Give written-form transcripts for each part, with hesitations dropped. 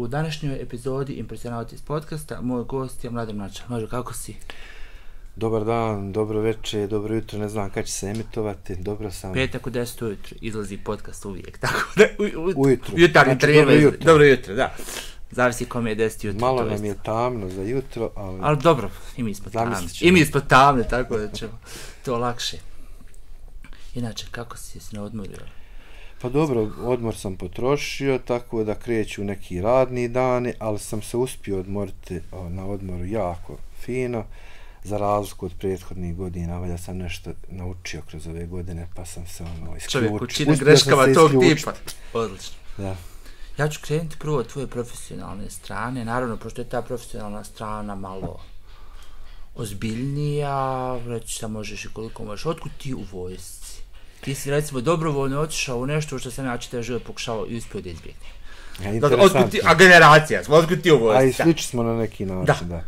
današnjoj epizodi Impresionautis podcasta moj gost je Mladen Mlača. Može, kako si? Dobar dan, dobro večer, dobro jutro, ne znam kad će se emitovati, dobro sam. Petak u 10 ujutru izlazi podcast uvijek, tako da ujutru. Jutarnji Znači, trener, dobro jutro, da. Zavisi kom je 10 jutro. Malo nam je tamno za jutro, ali... Ali dobro, i mi smo tamni. I mi smo tamni, tako da ćemo to lakše. Inače, kako si se odmorio? Pa dobro, odmor sam potrošio, tako da kreću neki radni dani, ali sam se uspio odmoriti na odmoru jako fino. Za razliku od prethodnih godina, valjda sam nešto naučio kroz ove godine, pa sam se isključio. Čovjek učine greškama tog tipa. Odlično. Da. Ja ću krenuti prvo od tvoje profesionalne strane. Naravno, pošto je ta profesionalna strana malo ozbiljnija, reći šta možeš i koliko možeš. Otkud ti u vojsci? Ti si recimo dobrovoljno otišao u nešto što sam ja čitav život pokušao i uspio da izbjegnem. A generacija smo, otkud ti u vojsci? A i slični smo na neki način, da.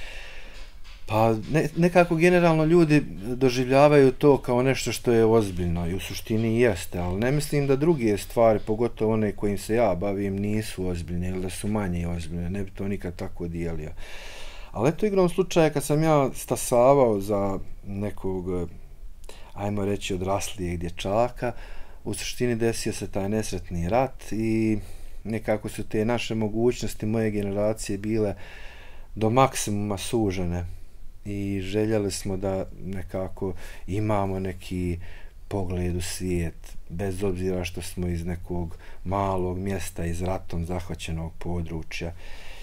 Pa nekako generalno ljudi doživljavaju to kao nešto što je ozbiljno i u suštini jeste, ali ne mislim da druge stvari, pogotovo one kojim se ja bavim, nisu ozbiljne ili da su manje ozbiljne, ne bi to nikad tako dijelio. Ali eto igrom slučaja kad sam ja stasavao za nekog, ajmo reći, odraslijeg dječaka, u suštini desio se taj nesretni rat i nekako su te naše mogućnosti moje generacije bile do maksimuma sužene. I željeli smo da nekako imamo neki pogled u svijet, bez obzira što smo iz nekog malog mjesta, iz ratom zahvaćenog područja.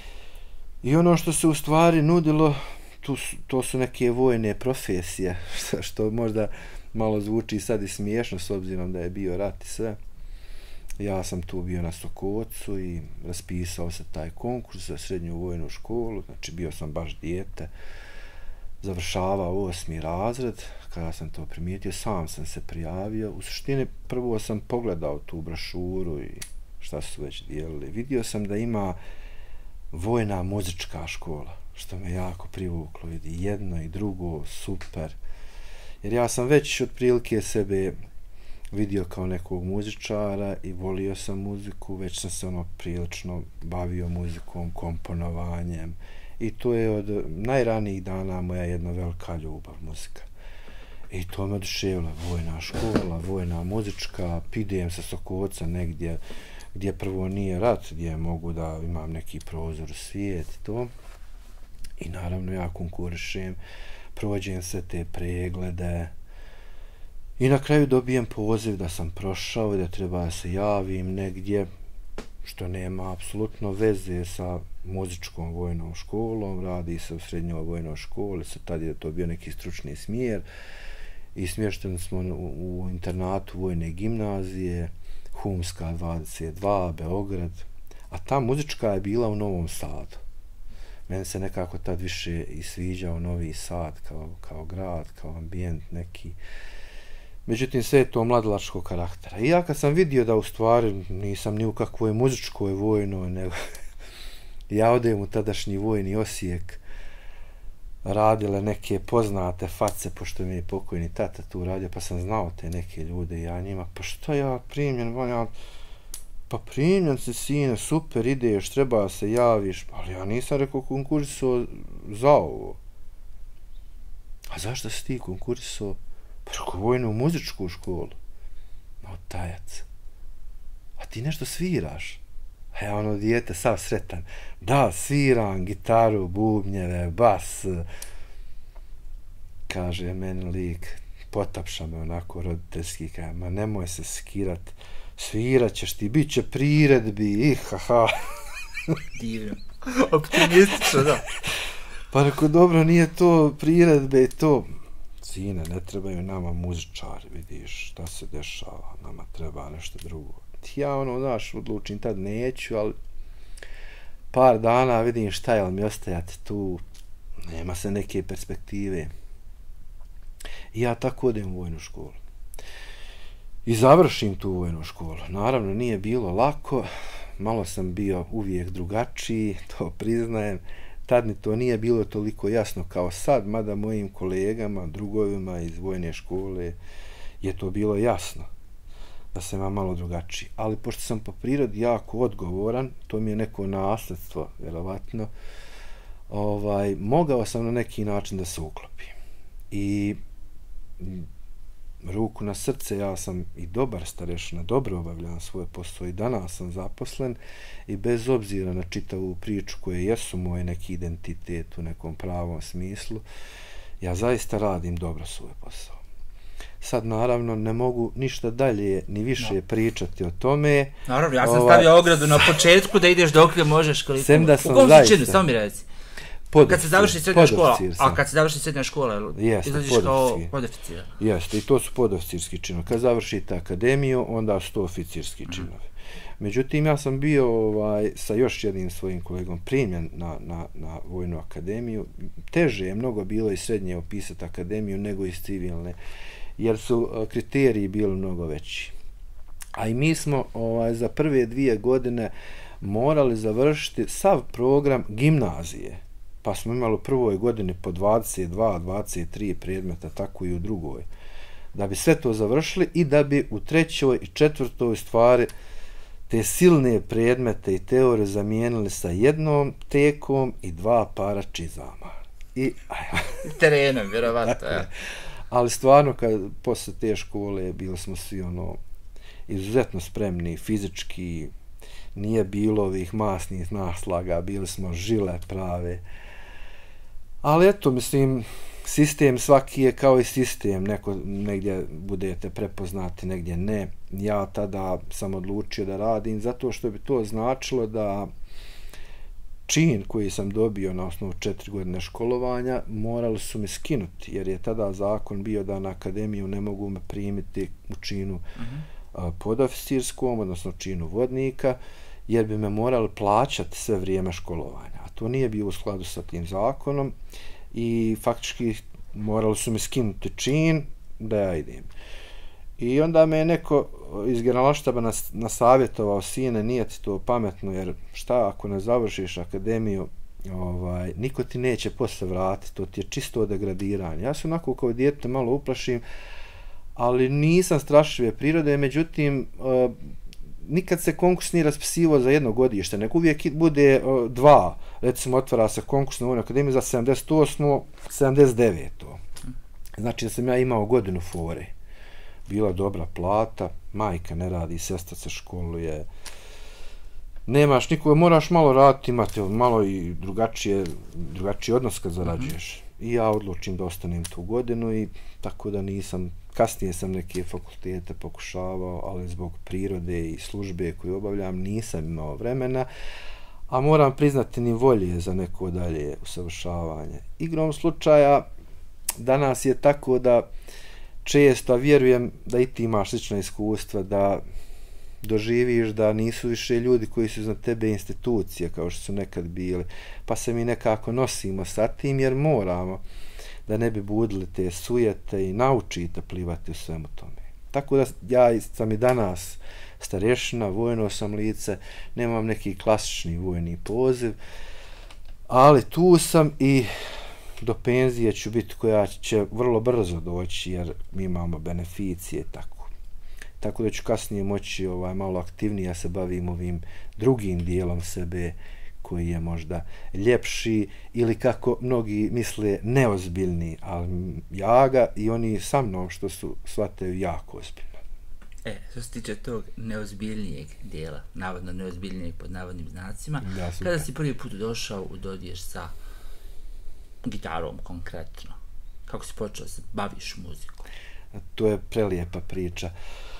I ono što se u stvari nudilo, to su neke vojne profesije, što možda malo zvuči sad i smiješno s obzirom da je bio rat i sve. Ja sam tu bio na Sokocu i raspisao se taj konkurs za srednju vojnu školu, znači bio sam baš dijete. Završavao 8. razred, kada sam to primijetio, sam sam se prijavio. U suštini prvo sam pogledao tu brošuru i šta su već dijelili. Vidio sam da ima vojna muzička škola, što me jako privuklo. Vidi, jedno i drugo, super. Jer ja sam već otprilike sebe vidio kao nekog muzičara i volio sam muziku, već sam se prilično bavio muzikom, komponovanjem. I to je od najranijih dana moja jedna velika ljubav, muzika. I to me oduševilo, vojna škola, vojna muzička, idem sa Sokoca negdje gdje prvo nije rat, gdje mogu da imam neki prozor u svijet i to. I naravno ja konkurišem, prođem sve te preglede i na kraju dobijem poziv da sam prošao i da treba da se javim negdje, što nema apsolutno veze sa muzičkom vojnom školom, radi se u srednjoj vojnoj školi, tad je to bio neki stručni smjer i smješteni smo u internatu vojne gimnazije, Humska 22, Beograd, a ta muzička je bila u Novom Sadu. Meni se nekako tad više i sviđao Novi Sad kao grad, kao ambijent neki. Međutim, sve je to mladalačkog karaktera. I ja kad sam vidio da u stvari nisam ni u kakvoj muzičkoj vojnoj, nego ja odem u tadašnji vojni Osijek, radile neke poznate face, pošto mi je pokojni tata tu radio, pa sam znao te neke ljude i ja njima, pa šta ja primljen, pa primljen si sine, super, ideš, treba se javiš, ali ja nisam rekao konkursao za ovo. A zašto si ti konkursao? Preko vojnu muzičku školu. No, tajac. A ti nešto sviraš? A ja dijete sav sretan. Da, sviram gitaru, bubnjeve, bas. Kaže meni lik, potapša me onako roditeljski, kaže, ma nemoj se skirat, svirat ćeš ti, bit će priredbi, haha. Divno. Optimistično, da. Pa rekao, dobro, nije to priredbe, to... Sine, ne trebaju nama muzičari, vidiš šta se dešava, nama treba nešto drugo. Ja odlučim tad neću, ali par dana vidim šta je mi ostajati tu, nema se neke perspektive. I ja tako odem u vojnu školu. I završim tu vojnu školu. Naravno, nije bilo lako, malo sam bio uvijek drugačiji, to priznajem. Tad mi to nije bilo toliko jasno kao sad, mada mojim kolegama, drugovima iz vojne škole je to bilo jasno. da sam ja malo drugačiji. Ali pošto sam po prirodi jako odgovoran, to mi je neko nasljedstvo, vjerovatno, mogao sam na neki način da se uklopim. I ruku na srce, ja sam i dobar starešina, dobro obavljam svoj posao i danas sam zaposlen i bez obzira na čitavu priču koje jesu moj neki identitet u nekom pravom smislu, ja zaista radim dobro svoj posao. Sad, naravno, ne mogu ništa dalje ni više pričati o tome. Naravno, ja sam stavio ogradu na početku da ideš dokle možeš koliko. Sem da sam u kom činu, samo mi reci. Kad se završi srednja škola, sam. A kad se završi srednja škola, izlaziš kao podoficir. Jeste, i to su podoficirski činovi. Kad završite akademiju, onda su to oficirski činovi. Međutim, ja sam bio sa još jednim svojim kolegom primljen na vojnu akademiju. Teže je mnogo bilo i srednje upisati akademiju nego iz civilne, jer su kriteriji bili mnogo veći. A i mi smo za prve 2 godine morali završiti sav program gimnazije. Pa smo imali u prvoj godini po 22, 23 predmeta, tako i u drugoj. Da bi sve to završili i da bi u 3. i 4. stvari te silne predmete i teorije zamijenili sa 1 tekom i 2 para čizama. I terenom, vjerovatno. Ali stvarno, posle te škole bili smo svi izuzetno spremni, fizički, nije bilo ovih masnih naslaga, bili smo žile prave. Ali eto, mislim, sistem svaki je kao i sistem, negdje budete prepoznati, negdje ne. Ja tada sam odlučio da radim, zato što bi to značilo da čin koji sam dobio na osnovu 4 godine školovanja morali su mi skinuti, jer je tada zakon bio da na akademiju ne mogu me primiti u činu podoficirskom, odnosno činu vodnika, jer bi me morali plaćati sve vrijeme školovanja. A to nije bilo u skladu sa tim zakonom i faktički morali su mi skinuti čin da ja idem. I onda me je neko iz generalštaba nasavjetovao, sine, nije ti to pametno, jer šta ako ne završiš akademiju, niko ti neće posle vratiti, to ti je čisto degradiranje. Ja se onako kao dijete malo uplašim, ali nisam strašljive prirode, međutim, nikad se konkurs nije raspisivao za 1 godište, nek uvijek bude 2. Recimo, otvara se konkurs na Vojnoj akademiji za 78. 79. Znači da sam ja imao godinu fore. Bila dobra plata, majka ne radi, sestra se školuje. Nemaš nikoga, moraš malo raditi, imate malo i drugačiji odnos kad zarađuješ. I ja odlučim da ostanem tu godinu i tako da nisam, kasnije sam neke fakultete pokušavao, ali zbog prirode i službe koju obavljam nisam imao vremena, a moram priznati ni volje za neko dalje usavršavanje. Igrom slučaja, danas je tako da često, vjerujem da i ti imaš slična iskustva, da doživiš da nisu više ljudi koji su za tebe institucije kao što su nekad bili, pa se mi nekako nosimo sa tim jer moramo da ne bi budili te sujete i naučite plivati u svemu tome. Tako da ja sam i danas starešina, vojno sam lice, nemam neki klasični vojni poziv, ali tu sam i do penzije ću biti koja će vrlo brzo doći jer mi imamo beneficije tako da ću kasnije moći malo aktivnije se bavim ovim drugim dijelom sebe koji je možda ljepši ili kako mnogi misle neozbiljni, ali ja ga i oni sa mnom što su shvataju jako ozbiljno. Što se tiče tog neozbiljnijeg dijela, navodno neozbiljnijeg pod navodnim znacima, kada si prvi put došao u dodir sa gitarom konkretno, kako si počeo da se baviš muzikom? To je prelijepa priča.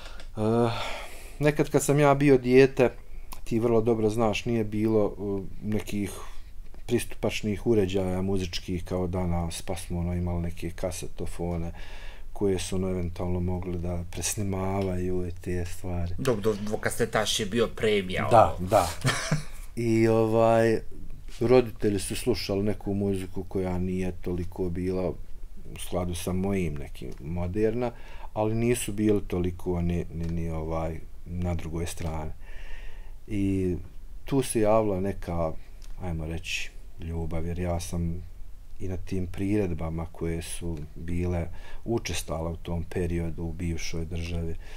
Nekad kad sam ja bio dijete, ti vrlo dobro znaš, nije bilo nekih pristupačnih uređaja muzičkih kao danas, pa smo imali neke kasetofone koje su eventualno mogli da presnimavaju i te stvari. Dvokasetaš je bio premija. Da. I roditelji su slušali neku muziku koja nije toliko bila u skladu sa mojim nekim moderna, ali nisu bili toliko ni na drugoj strani. I tu se javila neka, ajmo reći, ljubav, jer ja sam i na tim priredbama koje su bile učestale u tom periodu u bivšoj državi,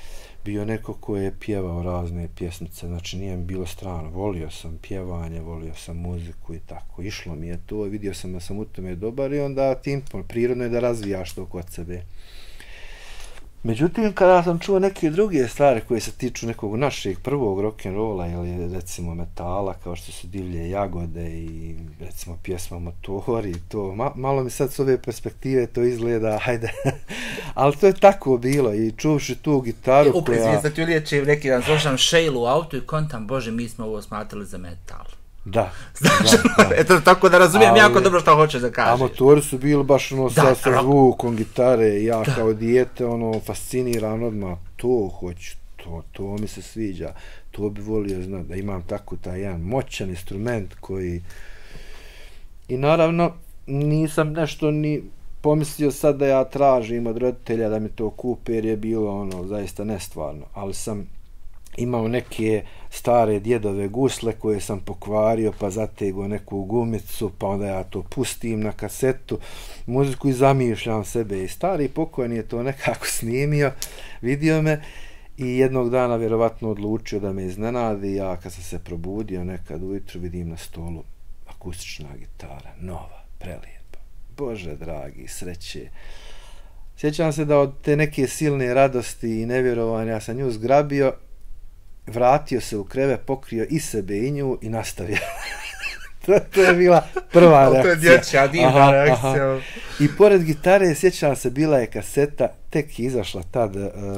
bio neko ko je pjevao razne pjesmice, znači nije mi bilo strano, volio sam pjevanje, volio sam muziku i tako, išlo mi je to, vidio sam da sam u tome dobar i onda tim prirodno je da razvijaš to kod sebe. Međutim, kada sam čuo neke druge stvari koje se tiču nekog našeg prvog rock'n'rolla ili recimo metala, kao što su Divlje jagode i recimo pjesma Motori i to, malo mi sad s ove perspektive to izgleda, hajde, ali to je tako bilo i čuvši tu gitaru koja... Sad ću liječim neki dan, slušam Šejlu u autu i kontam, bože, mi smo ovo smatrali za metal. Da. Znaš, da. Eto, tako da razumijem jako dobro što hoćeš da kažeš. A Motori su bili baš ono sa zvukom gitare, ja kao dijete ono fasciniran odmah, to hoću, to mi se sviđa, to bi volio znati, da imam tako taj jedan moćan instrument koji... I naravno, nisam nešto ni pomislio sad da ja tražim od roditelja da mi to kupe, jer je bilo ono zaista nestvarno, ali sam imao neke stare djedove gusle koje sam pokvario, pa zategao neku gumicu, pa onda ja to pustim na kasetu, muziku i zamišljam sebe. I stari pokojni je to nekako snimio, vidio me i jednog dana vjerovatno odlučio da me iznenadi. Ja kad sam se probudio nekad ujutru vidim na stolu akustična gitara, nova, prelijepa. Bože dragi, sreće. Sjećam se da od te neke silne radosti i nevjerovanja ja sam nju zgrabio, vratio se u kreve, pokrio i sebe i nju i nastavio. to je bila prva reakcija. To je dječja divna reakcija. I pored gitare, sjećam se, bila je kaseta, tek izašla tad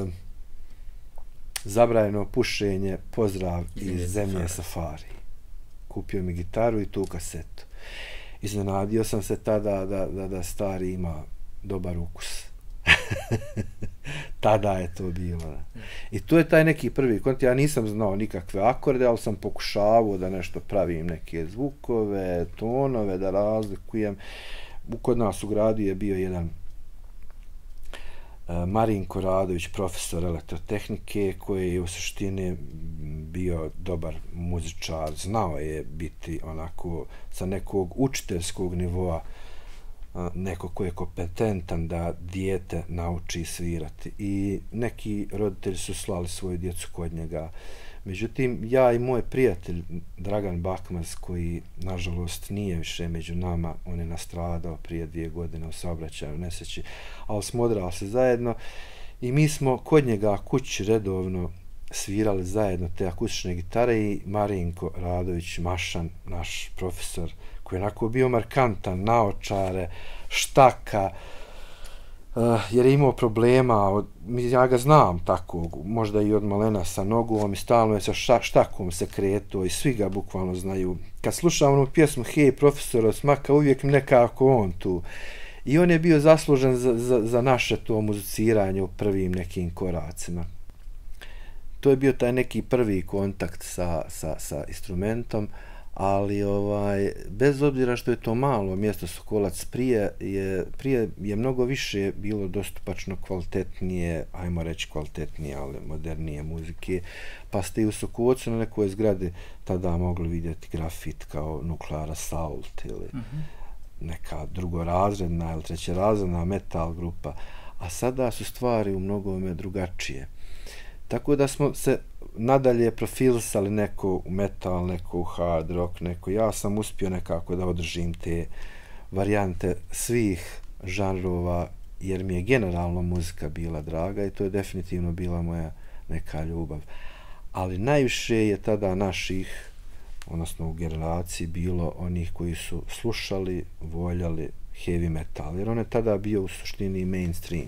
Zabranjeno pušenje, pozdrav iz Zemlje Safari. Kupio mi gitaru i tu kasetu. Iznenadio sam se tada da stari ima dobar ukus. Tada je to bilo. I to je taj neki prvi kontakt. Ja nisam znao nikakve akorde, ali sam pokušavao da nešto pravim, neke zvukove, tonove, da razlikujem. Kod nas u gradu je bio jedan Marinko Radović, profesor elektrotehnike, koji je u suštini bio dobar muzičar, znao je biti onako sa nekog učiteljskog nivoa, neko ko je kompetentan da dijete nauči svirati. I neki roditelji su slali svoju djecu kod njega. Međutim, ja i moj prijatelj Dragan Bakmaz, koji nažalost nije više među nama, on je nastradao prije 2 godine u saobraćaju nesreći, ali smo odrasli zajedno i mi smo kod njega kući redovno svirali zajedno te akustične gitare i Marinko Radović Mašan, naš profesor, koji je onako bio markantan, naočare, štaka, jer je imao problema, ja ga znam tako, možda i od malena sa nogom i stalno je sa štakom se kreto i svi ga bukvalno znaju. Kad slušam onu pjesmu Hej profesor od smaka, uvijek nekako on tu. I on je bio zaslužen za naše to muziciranje u prvim nekim koracima. To je bio taj neki prvi kontakt sa instrumentom, ali bez obzira što je to malo mjesto Sokolac, prije je mnogo više bilo dostupačno kvalitetnije, ajmo reći kvalitetnije, ali modernije muzike, pa ste i u Sokolcu na nekoj zgradi tada mogli vidjeti grafit kao Nuclear Assault ili neka drugorazredna ili trećerazredna metal grupa, a sada su stvari u mnogome drugačije. Tako da smo se nadalje profilisali neko u metal, neko u hard rock, neko. Ja sam uspio nekako da održim te varijante svih žanrova, jer mi je generalno muzika bila draga i to je definitivno bila moja neka ljubav. Ali najviše je tada naših, odnosno u generaciji, bilo onih koji su slušali, voljali heavy metal, jer on je tada bio u suštini mainstream.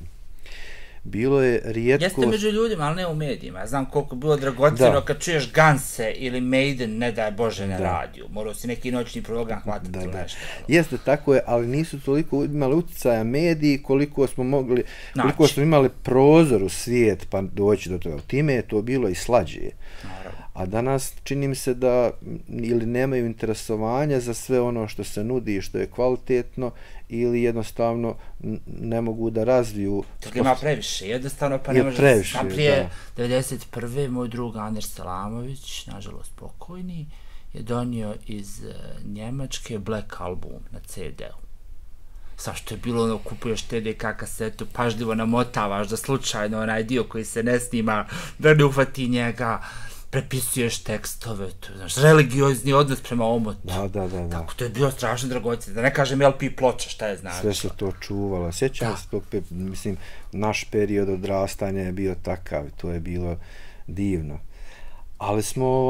Bilo je rijetko... Jeste među ljudima, ali ne u medijima. Ja znam koliko je bilo dragoceno kad čuješ Ganse ili Maiden, ne daj Bože, na radiju. Morao si neki noćni program hvatati ili nešto. Jeste, tako je, ali nisu toliko imali utjecaja mediji koliko smo mogli, koliko smo imali prozor u svijet pa doći do toga. Time je to bilo i slađije. A danas čini mi se da ili nemaju interesovanja za sve ono što se nudi i što je kvalitetno, ili jednostavno ne mogu da razviju... Toga ima previše, jednostavno pa ne može... Previše, prije 1991. moj drug Aner Selamović, nažalost pokojni, je donio iz Njemačke Black album na CD-u. Sa što je bilo ono, kupuješ TDK kasetu, pažljivo namotavaš da slučajno onaj dio koji se ne snima, da ne ufati njega, prepisuješ tekstove, to je, znaš, religiozni odnos prema omotu. Da. Tako, to je bilo strašno dragocje, da ne kažem LP ploča, šta je znači. Sve se to čuvalo. Sjećam se tog, mislim, naš period odrastanja je bio takav, to je bilo divno. Ali smo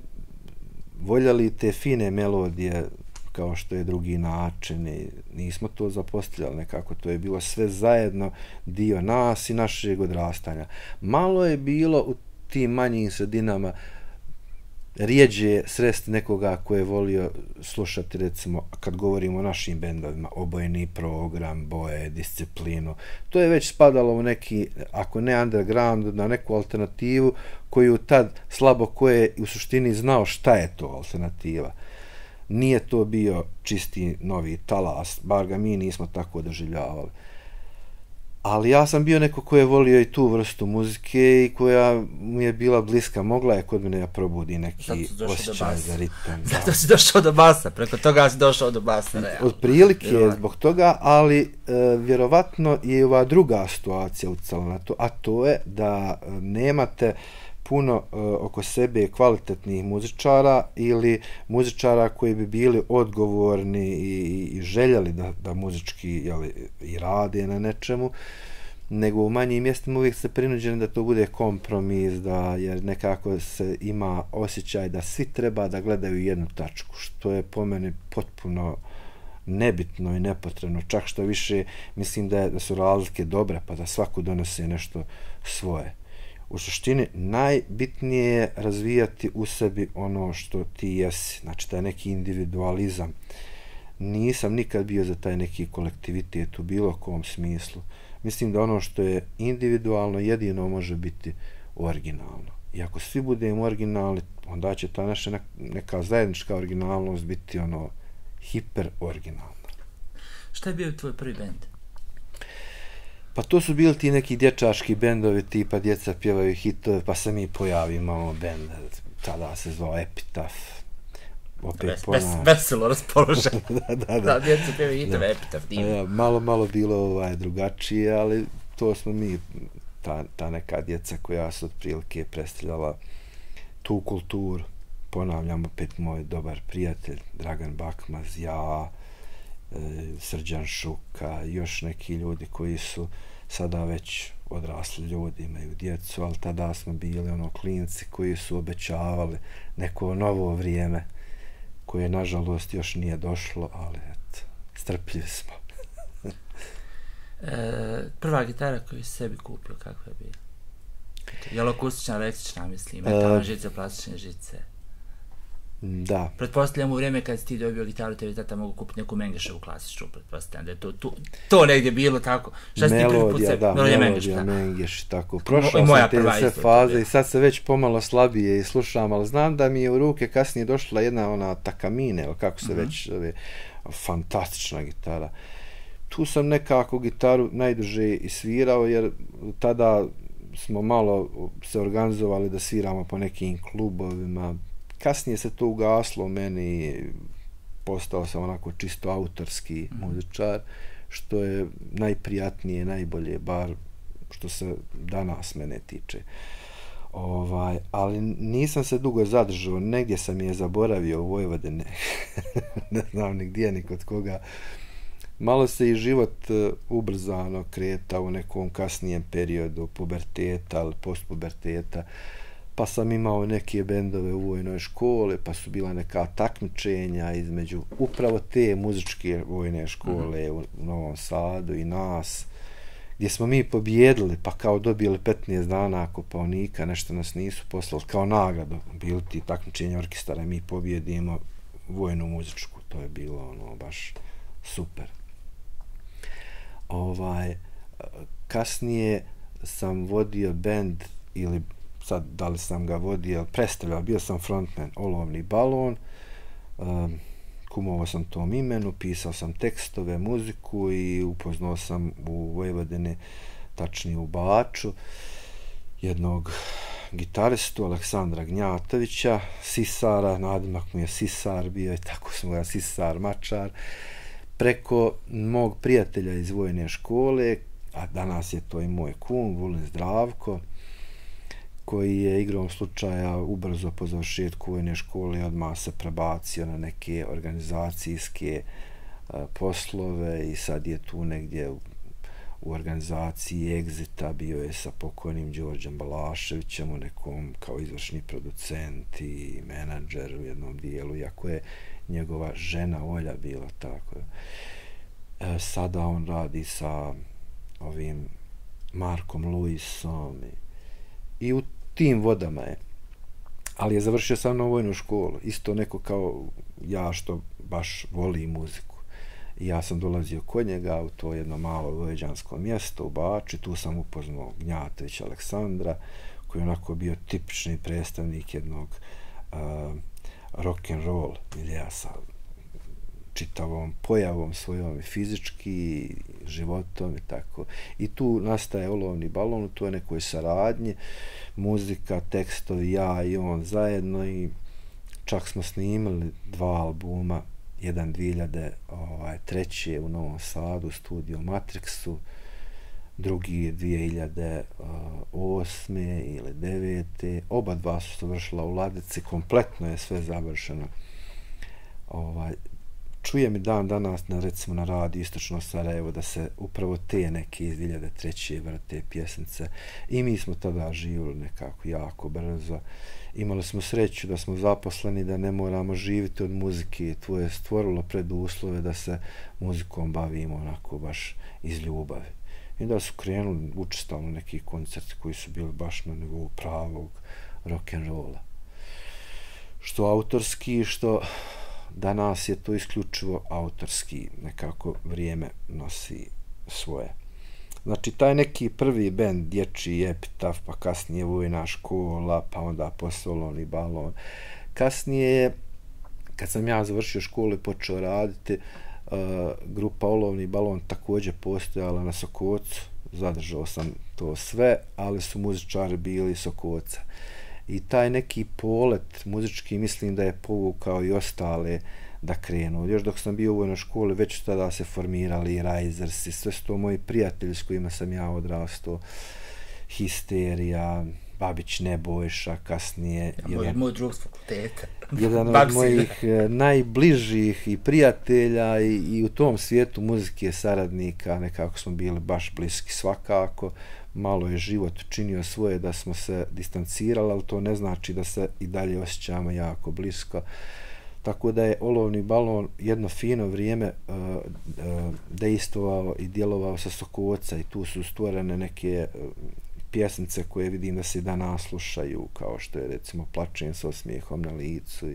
voljeli te fine melodije, kao što je Drugi način, i nismo to zapostavljali nekako, to je bilo sve zajedno dio nas i našeg odrastanja. Malo je bilo u tim manjim sredinama rijeđe sresti nekoga ko je volio slušati, recimo, kad govorimo o našim bendovima, Obojeni program, Boje, Disciplinu, to je već spadalo u neki, ako ne underground, na neku alternativu koju tad slabo ko je u suštini znao šta je to alternativa. Nije to bio čisti novi talas, bar ga mi nismo tako doživljavali. Ali ja sam bio neko ko je volio i tu vrstu muzike i koja mu je bila bliska. Mogla je kod mene da probudi neki osjećaj za ritam. Zato si došao do basa, preko toga si došao do basa. Od prilike je zbog toga, ali vjerovatno je ova druga situacija ucala na to, a to je da nemate puno oko sebe kvalitetnih muzičara ili muzičara koji bi bili odgovorni i željeli da muzički i rade na nečemu, nego u manjim mjestima uvijek se prinuđeni da to bude kompromis, jer nekako se ima osjećaj da svi treba da gledaju jednu tačku, što je po meni potpuno nebitno i nepotrebno, čak što više mislim da su razlike dobre, pa da svako donose nešto svoje. U suštini, najbitnije je razvijati u sebi ono što ti jesi, znači taj neki individualizam. Nisam nikad bio za taj neki kolektivitet u bilo kom smislu. Mislim da ono što je individualno jedino može biti originalno. I ako svi budemo originalni, onda će ta naša neka zajednička originalnost biti hiper originalna. Šta je bio tvoj prvi bend? Pa to su bili ti neki dječački bendovi tipa Djeca pjevaju hitove, pa se mi pojavimo bend, tada se zvao Epitaf. Veselo raspoložen. Da, Djeca pjevaju hitove, Epitaf. Malo bilo drugačije, ali to smo mi, ta neka djeca koja su otprilike predstavljala tu kulturu. Ponavljam opet moj dobar prijatelj Dragan Bakmaz, ja, Srđan Šuka, još neki ljudi koji su sada već odrasli ljudi, imaju djecu, ali tada smo bili klinci koji su obećavali neko novo vrijeme koje nažalost još nije došlo, ali eto, strpljivi smo. Prva gitara koju si sebi kupio, kakva je bila? Je li akustična, električna, mislim, metalna žica, plastične žice? Da. Pretpostavljam u vrijeme kad si ti dobio gitaru, tebi tata mogu kupiti neku Mengeševu klasičnu, pretpostavljam da je to negdje bilo tako. Šta si ti prvi put sebi? Melodija Mengeš, tako. Prošao sam te sve faze i sad se već pomalo slabije i slušam, ali znam da mi je u ruke kasnije došla jedna Takamine, ili kako se već zove, fantastična gitara. Tu sam nekako gitaru najduže i svirao, jer tada smo malo se organizovali da sviramo po nekim klubovima. Kasnije se to ugaslo meni i postao sam onako čisto autorski muzičar, što je najprijatnije, najbolje, bar što se danas mene tiče. Ali nisam se dugo zadržao, negdje sam je zaboravio u Vojvodini, ne znam ni gdje, ni kod koga. Malo se i život ubrzano kreta u nekom kasnijem periodu puberteta ili postpuberteta, pa sam imao neke bendove u vojnoj školi, pa su bila neka takmičenja između upravo te muzičke vojne škole u Novom Sadu i nas, gdje smo mi pobjedili, pa kao dobili 15 dana Kopaonika, nešto nas nisu poslali kao nagradu, bili ti takmičenja orkestara, mi pobjedimo vojnu muzičku, to je bilo baš super. Kasnije sam vodio bend, ili sad da li sam ga vodio, predstavljao, bio sam frontman, Olovni balon, kumovao sam tom imenu, pisao sam tekstove, muziku i upoznao sam u Vojvodini, tačnije u Baču, jednog gitaristu, Aleksandra Gnjatovića, Sisara, nadimak mu je Sisar bio i tako smo ga Sisar Mačar. preko mog prijatelja iz vojne škole, a danas je to i moj kum, Vulin Zdravko, koji je igrom slučaja ubrzo po završetku vojne škole odmah se prebacio na neke organizacijske poslove i sad je tu negdje u organizaciji Exita, bio je sa pokojnim Đorđem Balaševićem u nekom kao izvršni producent i menadžer u jednom dijelu, iako je njegova žena Olja bila tako. Sada on radi sa ovim Markom Lewisom i u tim vodama je. Ali je završio sa mnom vojnu školu. Isto neko kao ja što baš voli muziku. I ja sam dolazio kod njega u to jedno malo vojvođansko mjesto u Bači. Tu sam upoznao Gnjatovića Aleksandra, koji je onako bio tipični predstavnik jednog rock'n'roll miljea sa čitavom pojavom svojom fizički, životom i tako. I tu nastaje Olovni balon, u toj nekoj saradnji, muzika, tekstovi, ja i on zajedno i čak smo snimali 2 albuma, jedan 2003. u Novom Sadu, studio Matrixu, drugi 2008. ili 2009. Oba dva su se vršila u Ladici, kompletno je sve završeno. Čujem i dan danas recimo na radiju Istočno Sarajevo da se upravo te neke iz 2003. vrte pjesnice i mi smo tada živjeli nekako jako brzo. Imali smo sreću da smo zaposleni, da ne moramo živjeti od muzike. To je stvorilo preduslove da se muzikom bavimo onako baš iz ljubavi. I da su krenuli učestalno neki koncerti koji su bili baš na nivou pravog rock'n'rolla. Što autorski, što danas je to isključivo autorski, nekako vrijeme nosi svoje. Znači, taj neki prvi bend, Dječji Epitaf, pa kasnije Vojna škola, pa onda poslije Olovni balon. Kasnije je, kad sam ja završio školu i počeo raditi, grupa Olovni balon također postojala na Sokocu. Zadržao sam to sve, ali su muzičari bili Sokoca. I taj neki polet muzički mislim da je povukao i ostale da krenu. Još dok sam bio u vojnoj školi, već tada se formirali i Rajzers i sve su to moji prijatelji s kojima sam ja odrastao. Histerija, Babić Nebojša, kasnije. Moj drug s fakulteta. Jedan od mojih najbližih i prijatelja i u tom svijetu muzike saradnika, nekako smo bili baš bliski svakako. Malo je život činio svoje da smo se distancirali, ali to ne znači da se i dalje osjećamo jako blisko. Tako da je Olovni balon jedno fino vrijeme dejstvovao i djelovao sa Sokoca i tu su stvorene neke pjesnice koje vidim da se danas slušaju, kao što je recimo Plačem s osmijehom na licu.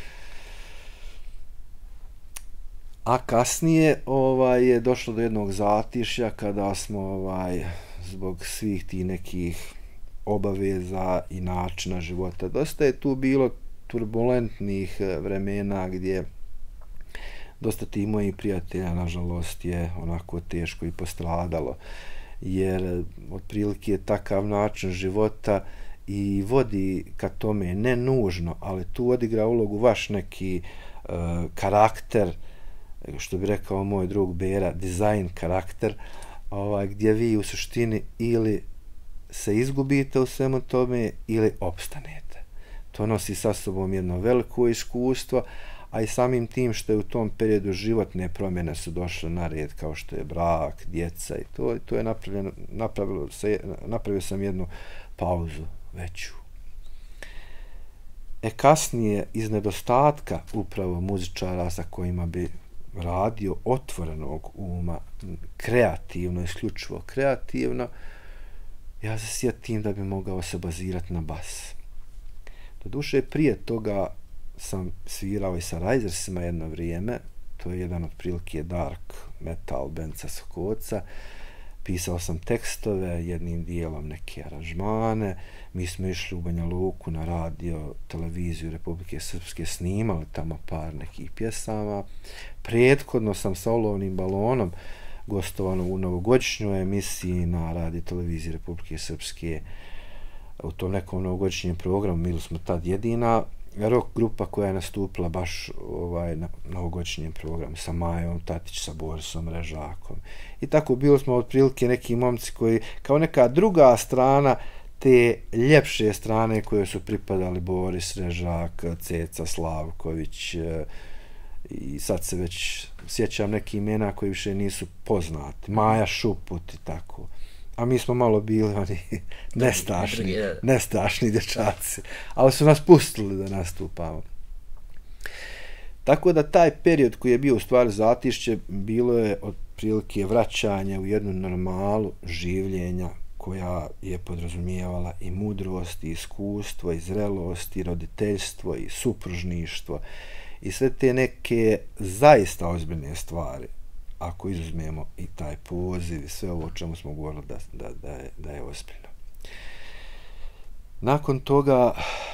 A kasnije je došlo do jednog zatišja kada smo zbog svih tih nekih obaveza i načina života. Dosta je tu bilo turbulentnih vremena gdje dosta tih mojih prijatelja, nažalost, je onako teško i postradalo. Jer otprilike je takav način života i vodi ka tome, ne nužno, ali tu odigra ulogu vaš neki karakter, što bi rekao moj drug Bera, dizajn karakter, gdje vi u suštini ili se izgubite u svemu tome ili opstanete. To nosi sa sobom jedno veliko iskustvo, a i samim tim što je u tom periodu životne promjene su došle na red, kao što je brak, djeca i to je napravio sam jednu pauzu veću. Kasnije iz nedostatka upravo muzičara sa kojima bi radio otvorenog uma, kreativno, isključivo kreativno, ja se sjetim da bi mogao se bazirati na bas. Doduše, prije toga sam svirao i sa Rajzersima jedno vrijeme, to je jedan otprilike dark metal band sa Sokoca. Pisao sam tekstove, jednim dijelom neke aranžmane, mi smo išli u Banja Luku na radio, televiziju Republike Srpske, snimali tamo par nekih pjesama. Prethodno sam sa Olovnim balonom gostovano u novogodišnjoj emisiji na radio televiziji Republike Srpske. U tom nekom novogodišnjem programu, bili smo tad jedina rock grupa koja je nastupila baš na novogodišnjem programu sa Majom Tatić, sa Borisom Režakom. I tako bili smo otprilike neki momci koji kao neka druga strana te ljepše strane koje su pripadali Boris Režak, Ceca Slavković i sad se već sjećam neki imena koji više nisu poznati. Maja Šuput i tako. A mi smo malo bili oni nestašni dječaci, ali su nas pustili da nastupamo. Tako da taj period koji je bio u stvari zatišće, bilo je otprilike vraćanje u jednu normalu življenja koja je podrazumijevala i mudrost, i iskustvo, i zrelost, i roditeljstvo, i supružništvo, i sve te neke zaista ozbiljne stvari, ako izuzmemo i taj poziv i sve ovo o čemu smo govorili da je ozbiljno. Nakon toga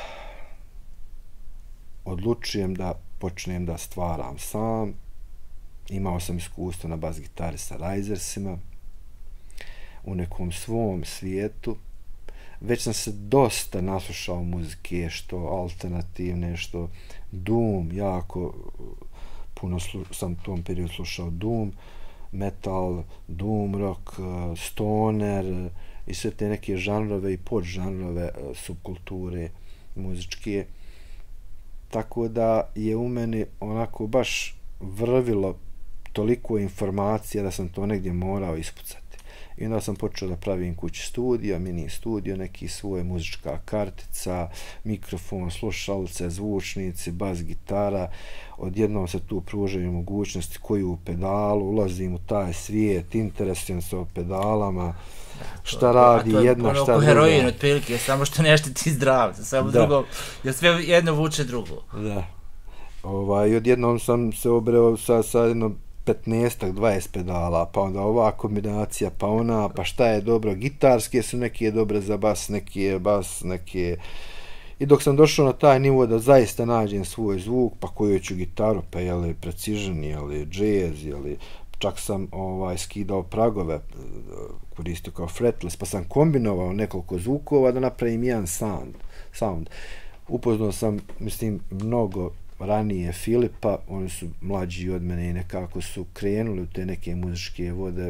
odlučujem da počnem da stvaram sam. Imao sam iskustvo na bas gitari sa Risersima u nekom svom svijetu. Već sam se dosta naslušao muzike, što alternativne, što doom, jako puno sam u tom periodu slušao doom, metal, doom rock, stoner i sve te neke žanrove i podžanrove subkulture muzičke. Tako da je u meni onako baš vrvilo toliko informacija da sam to negdje morao ispucati. I onda sam počeo da pravim kući studio, mini studio, neki svoje muzička kartica, mikrofon, slušalice, zvučnici, bas gitara. Odjednom se tu pružaju mogućnosti koju u pedalu, ulazim u taj svijet, interesujem se o pedalama, šta radi jedna, šta druga. To je heroin otprilike, samo što ne štiti zdravlje, samo drugo, jer sve jedno vuče drugo. Da. I odjednom sam se obreo sa jednom 15-20 pedala, pa onda ova kombinacija, pa ona, pa šta je dobro, gitarske su neke dobre za bas, neke bas, neke... I dok sam došao na taj nivo da zaista nađem svoj zvuk, pa koju ću gitaru, pa je li precision, je li jazz, je li... Čak sam skidao pragove, koristio kao fretless, pa sam kombinovao nekoliko zvukova da napravim jedan sound. Upoznao sam, mislim, mnogo ranije Filipa, oni su mlađi od mene i nekako su krenuli u te neke muzičke vode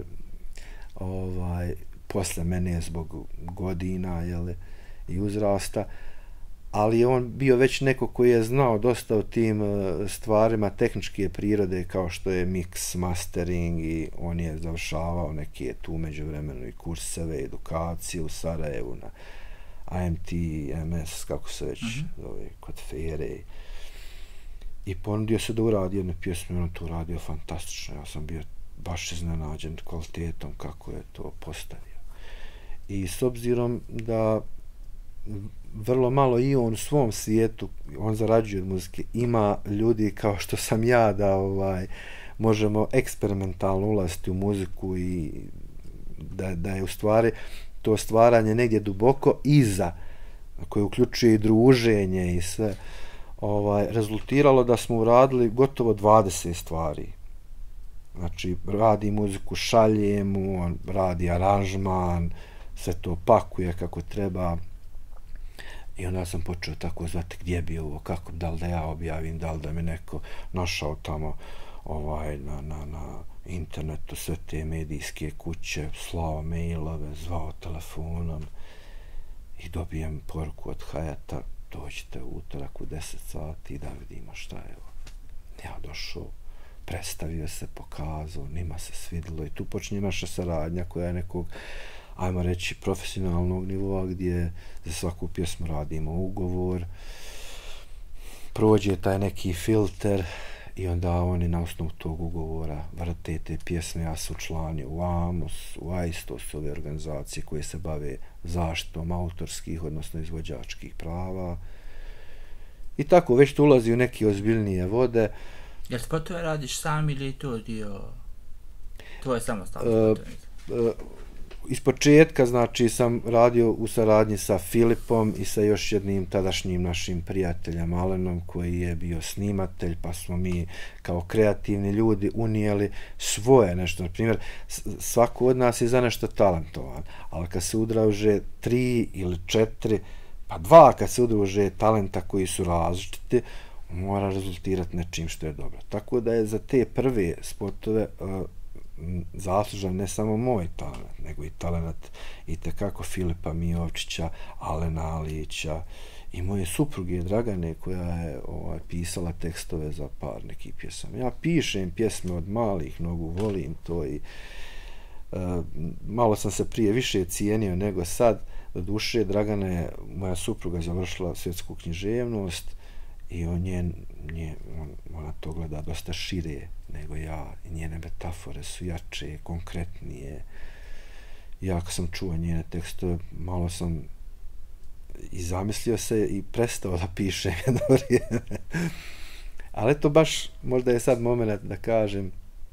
posle mene zbog godina, jeli, i uzrasta, ali je on bio već neko koji je znao dosta o tim stvarima tehničke prirode kao što je mix, mastering, i on je završavao neke tu međuvremeno i kurseve, edukacije u Sarajevu na AMT, MS, kako se već zove, kod Fere. I ponudio se da uradi jednu pjesmu i on to uradio fantastično. Ja sam bio baš iznenađen kvalitetom kako je to postavio. I s obzirom da vrlo malo i on u svom svijetu, on zarađuje od muzike, ima ljudi kao što sam ja da možemo eksperimentalno ulaziti u muziku i da je u stvari to stvaranje negdje duboko iza, koje uključuje i druženje i sve, rezultiralo da smo uradili gotovo 20 stvari. Znači, radi muziku, šalje mu, on radi aranžman, sve to pakuje kako treba. I onda sam počeo tako zvati gdje bi ovo, kako, da li da ja objavim, da li da mi neko našao tamo na internetu sve te medijske kuće, slao mailove, zvao telefonom i dobijem poruku od Hayata, dođite u utorak u 10 sati da vidimo šta je ovo. Ja došao, predstavio se, pokazao, njima se svidilo i tu počinje naša saradnja koja je nekog, ajmo reći, profesionalnog nivoa gdje za svaku pjesmu radimo ugovor, prođe taj neki filter i onda oni na osnovu tog ugovora vrte te pjesme. Ja sam učlanio u AMOS, u AIS, to su ove organizacije koje se bave zaštitom autorskih, odnosno izvođačkih prava. I tako, već to ulazi u neke ozbiljnije vode. Jel spotove radiš sam ili to dio tvoje samostalne spotove? Iz početka, znači, sam radio u saradnji sa Filipom i sa još jednim tadašnjim našim prijateljem Alenom, koji je bio snimatelj, pa smo mi kao kreativni ljudi unijeli svoje nešto. Na primjer, svako od nas je za nešto talentovan, ali kad se udruže 3 ili 4, Pa dva kad se udruže talenta koji su različiti, mora rezultirati nečim što je dobro. Tako da je za te prve spotove zaslužan ne samo moj talent, nego i talent i tekako Filipa Mijovčića, Alena Alića i moje supruge Dragane koja je pisala tekstove za par nekih pjesama. Ja pišem pjesme od malih nogu, volim to i malo sam se prije više cijenio nego sad. Do duše, Dragana je, moja supruga, završila svjetsku književnost i ona to gleda dosta šire nego ja. I njene metafore su jače, konkretnije. Ja kad sam čuo njene tekstove, malo sam i zamislio se i prestao da pišem jedno vrijeme. Ali eto baš, možda je sad moment da kažem,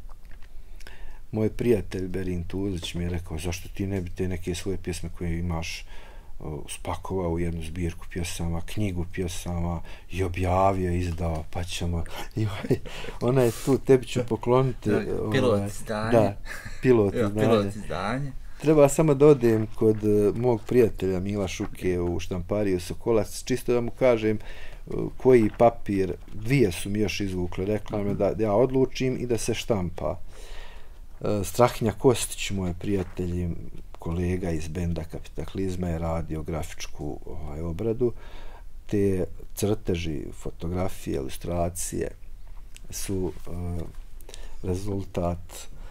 moj prijatelj Berin Tuzić mi je rekao, zašto ti ne bi te neke svoje pjesme koje imaš spakovao u jednu zbirku pjesama, knjigu pjesama i objavio, izdao, pa ćemo... Ona je tu, tebi ću pokloniti... Pilot izdanje. Da, pilot izdanje. Treba samo da odem kod mog prijatelja Mila Šuke u štampariju Sokolac, čisto da mu kažem koji papir, dvije su mi još izvukle, rekla me da ja odlučim i da se štampa. Strahinja Kostić, moj prijatelj i kolega iz benda Kapitalizma, je radio grafičku obradu. Te crteži, fotografije, ilustracije su rezultat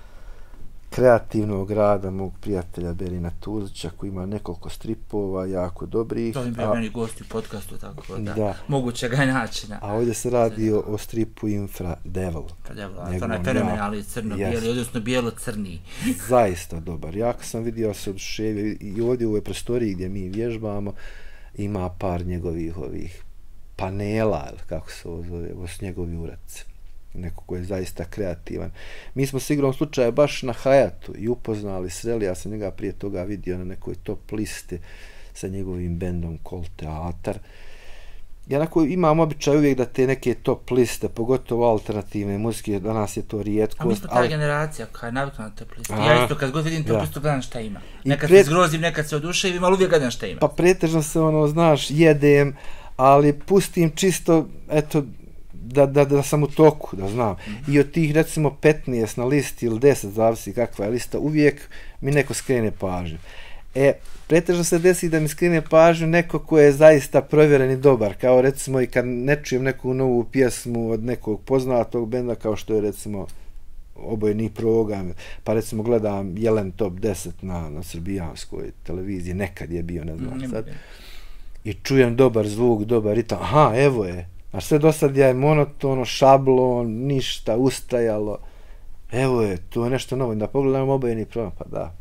kreativnog rada mog prijatelja Berina Tuzića, koji ima nekoliko stripova jako dobrih. To mi je meni gosti u podcastu, tako da moguće ga naći. A ovdje se radi o stripu Infra Devil. To je fenomenalni crno-bijeli, odnosno bijelo-crni. Zaista dobar. Ja kad sam vidio se oduševio i ovdje u ovoj prostoriji gdje mi vježbamo ima par njegovih ovih panela, kako se ovo zove, ovo su njegovi uradci. Neko ko je zaista kreativan. Mi smo s igrom slučaja baš na Hayatu i upoznali, sreli, ja sam njega prije toga vidio na nekoj top listi sa njegovim bendom Kol Teatar. Ja imam običaj uvijek da te neke top liste, pogotovo alternativne muzike, danas je to rijetkost. A mi smo ta generacija koja je navikla na top liste. Ja isto kad god vidim top listu gledam šta ima. Nekad se zgrozim, nekad se oduševim, ali uvijek gledam šta ima. Pa pretežno se znaš, jedem, ali pustim čisto, eto, da sam u toku, da znam. I od tih, recimo, 15 na listi ili 10, zavisi kakva je lista, uvijek mi neko skrene pažnju. Pretežno se desi da mi skrene pažnju neko ko je zaista provjeren i dobar, kao recimo i kad ne čujem neku novu pjesmu od nekog poznatog benda, kao što je recimo Obojeni program, pa recimo gledam Jelen Top 10 na srbijanskoj televiziji, nekad je bio, ne znam sad, i čujem dobar zvuk, dobar ritam, aha, evo je. A sve do sad je monotono, šablon, ništa, ustajalo. Evo je, to je nešto novo. Da pogledam Obojeni program, pa da.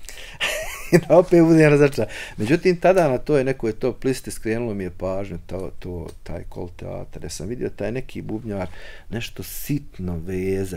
I da opet budem razočaran. Međutim, tada na toj nekoj top listi skrenulo mi je pažnju taj Kol Teatar. Ja sam vidio taj neki bubnjar, nešto sitno veze.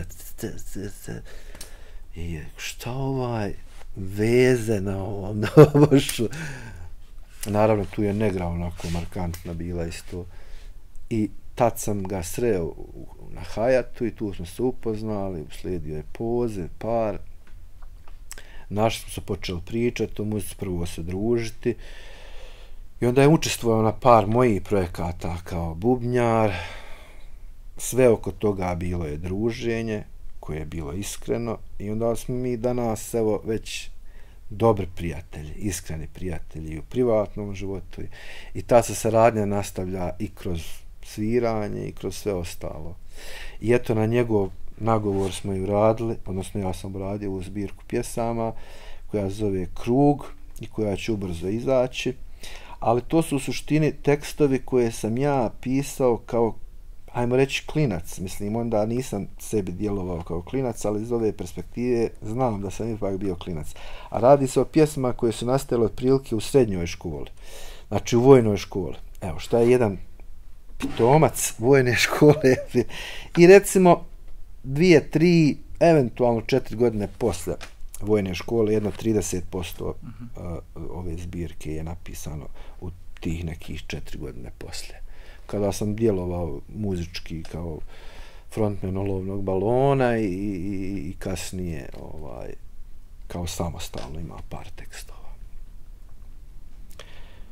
I šta veze na ovom novošu? Naravno, tu je Negra onako markantna bila isto. I tad sam ga sreo na Hayatu i tu smo se upoznali, uslijedio je Poze, par. Naši smo se počeli pričati o muzici, prvo se družiti. I onda je učestvovao na par mojih projekata kao bubnjar. Sve oko toga bilo je druženje, koje je bilo iskreno. I onda smo mi danas, evo, već dobri prijatelji, iskreni prijatelji u privatnom životu. I ta se saradnja nastavlja i kroz sviranje i kroz sve ostalo. I eto, na njegov nagovor smo i uradili, odnosno ja sam uradio u zbirku pjesama koja zove Krug i koja će ubrzo izaći, ali to su u suštini tekstovi koje sam ja pisao kao, ajmo reći, klinac. Mislim, onda nisam sebi djelovao kao klinac, ali iz ove perspektive znam da sam ipak bio klinac. A radi se o pjesmama koje su nastale otprilike u srednjoj školi, znači u vojnoj školi. Evo, šta je jedan pitomac vojne škole i recimo 2, 3, eventualno 4 godine posle vojne škole, jedno 30% ove zbirke je napisano u tih nekih 4 godine posle. Kada sam djelovao muzički kao frontman Olovnog balona i kasnije kao samostalno ima par tekstova.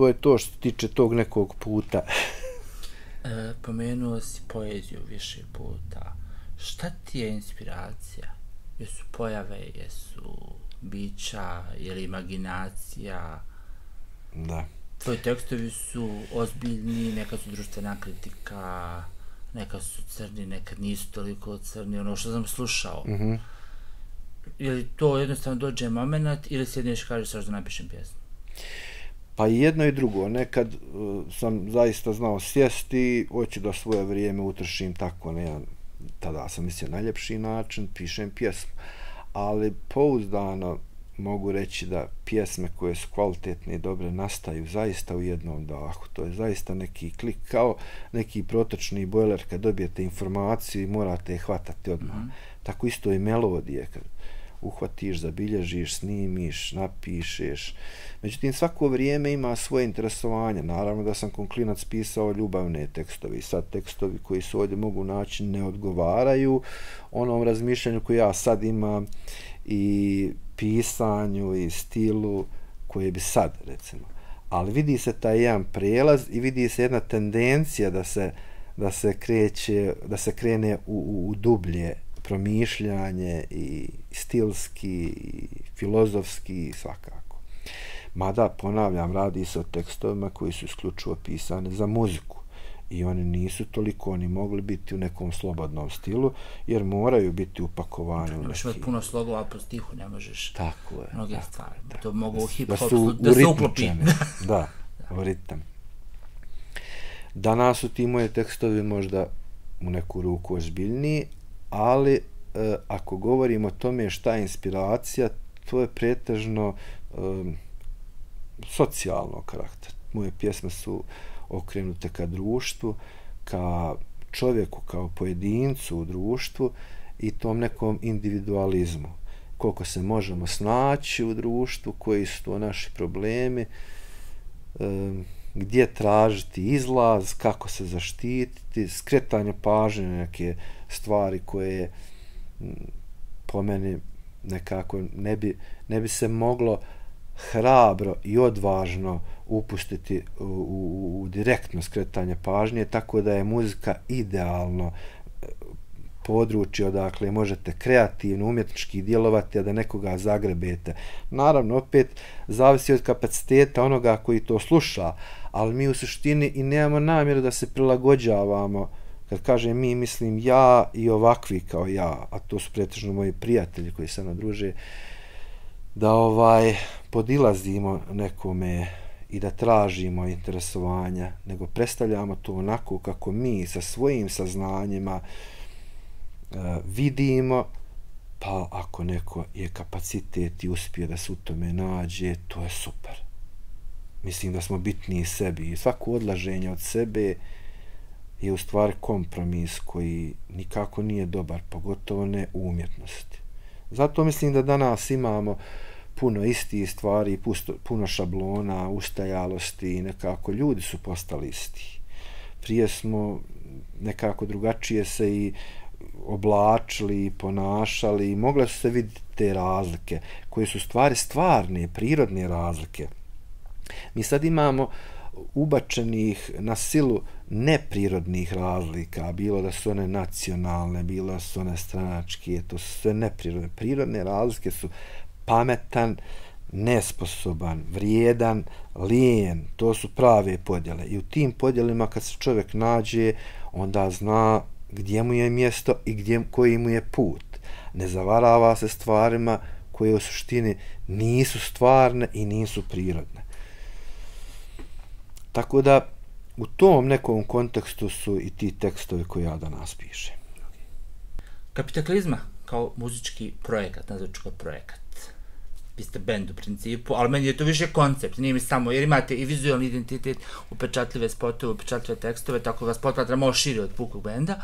to je to što tiče tog nekog puta. Pomenuo si poeziju više puta. Šta ti je inspiracija? Jesu pojave, jesu bića, je li imaginacija? Da. Tvoji tekstovi su ozbiljni, nekad su društvena kritika, nekad su crni, nekad nisu toliko crni, ono što sam slušao. Je li to jednostavno dođe moment ili sjedneš i kažeš sad da napišem pjesmu? Pa i jedno i drugo. Nekad sam zaista znao sjesti, hoću da svoje vrijeme utrošim tako na jedan, tada sam mislio, najljepši način, pišem pjesmu. Ali pouzdano mogu reći da pjesme koje su kvalitetne i dobre nastaju zaista u jednom dahu. To je zaista neki klik, kao neki protočni bojler kad dobijete informaciju i morate je hvatati odmah. Tako isto i melodije, kad uhvatiš, zabilježiš, snimiš, napišeš. Međutim, svako vrijeme ima svoje interesovanje. Naravno da sam kao klinac pisao ljubavne tekstove i sad tekstovi koji su ovdje mogu naći ne odgovaraju onom razmišljanju koji ja sad imam i pisanju i stilu koje bi sad, recimo. Ali vidi se taj jedan prijelaz i vidi se jedna tendencija da se krene u dublje promišljanje i stilski i filozofski svakako. Mada, ponavljam, radi se o tekstovima koji su isključivo pisani za muziku i oni nisu toliko, oni mogli biti u nekom slobodnom stilu, jer moraju biti upakovani u neki... Imaš puno slogova po stihu, ne možeš mnoge stvari. To mogu u hip-hop da se uklopi. Da, u ritam. Danas su ti moje tekstovi možda u neku ruku ozbiljniji, ali ako govorimo o tome šta je inspiracija, to je pretežno socijalnog karaktera. Moje pjesme su okrenute ka društvu, ka čovjeku kao pojedincu u društvu i tom nekom individualizmu. Koliko se možemo snaći u društvu, koji su to naši problemi, gdje tražiti izlaz, kako se zaštititi, skretanje pažnje na neke stvari koje po meni nekako ne bi se moglo hrabro i odvažno upustiti u direktno skretanje pažnje, tako da je muzika idealno područje odakle možete kreativno, umjetnički djelovati, a da nekoga zagrebete. Naravno, opet, zavisi od kapaciteta onoga koji to sluša, ali mi u suštini i nemamo namjeru da se prilagođavamo. Kad kažem mi, mislim ja i ovakvi kao ja, a to su pretežno moji prijatelji koji se nadruže, da podilazimo nekome i da tražimo interesovanja, nego predstavljamo to onako kako mi sa svojim saznanjima vidimo, pa ako neko je kapacitet i uspije da se u tome nađe, to je super. Mislim da smo bitniji sebi i svako odlaženje od sebe je u stvari kompromis koji nikako nije dobar, pogotovo ne u umjetnosti. Zato mislim da danas imamo puno istih stvari, puno šablona, ustajalosti i nekako ljudi su postali isti. Prije smo nekako drugačije se i oblačili i ponašali i mogle su se vidjeti te razlike koje su stvarne, prirodne razlike. Mi sad imamo ubačenih na silu neprirodnih razlika, bilo da su one nacionalne, bilo da su one stranačke, to su sve neprirodne. Prirodne razlike su pametan, nesposoban, vrijedan, lijen, to su prave podjele. I u tim podjelima kad se čovjek nađe, onda zna gdje mu je mjesto i koji mu je put. Ne zavarava se stvarima koje u suštini nisu stvarne i nisu prirodne. Tako da u tom nekom kontekstu su i ti tekstovi koje ja danas pišem. Kapitalizma kao muzički projekat, nazvaću ga projekat. Vi ste bend u principu, ali meni je to više koncept, nije mi samo, jer imate i vizualni identitet, upečatljive spotove, upečatljive tekstove, tako vas potratra malo šire od pukog benda.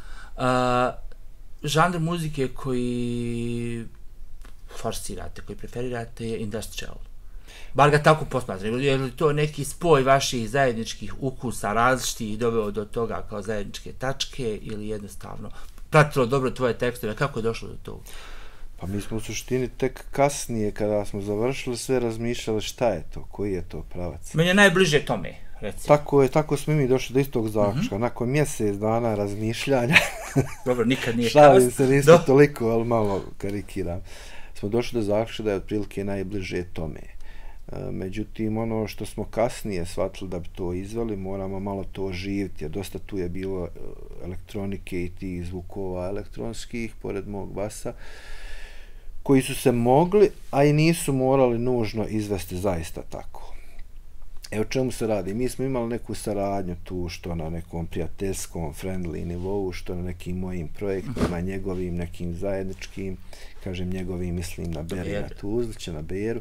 Žanr muzike koji forsirate, koji preferirate je industrial. Bar ga tako posmatraju. Je li to neki spoj vaših zajedničkih ukusa različitih i doveo do toga kao zajedničke tačke ili jednostavno pratilo dobro tvoje tekstove? Kako je došlo do toga? Pa mi smo u suštini tek kasnije, kada smo završili sve, razmišljali šta je to, koji je to pravac. Meni je najbliže tome, recimo. Tako smo mi došli do istog zaključka. Nakon mjesec dana razmišljanja, dobro, nikad nije šalim se, nisam toliko, ali malo karikiram, smo došli do zaključka da je otprilike najbliže tome. Međutim, ono što smo kasnije shvatili da bi to izveli, moramo malo to oživiti, jer dosta tu je bilo elektronike i tih zvukova elektronskih, pored mog basa, koji su se mogli, a i nisu morali nužno izvesti zaista tako. O čemu se radi? Mi smo imali neku saradnju tu, što na nekom prijateljskom, friendly nivou, što na nekim mojim projektima, njegovim nekim zajedničkim, kažem njegovim, mislim na Berina Tuzlića, na Beru.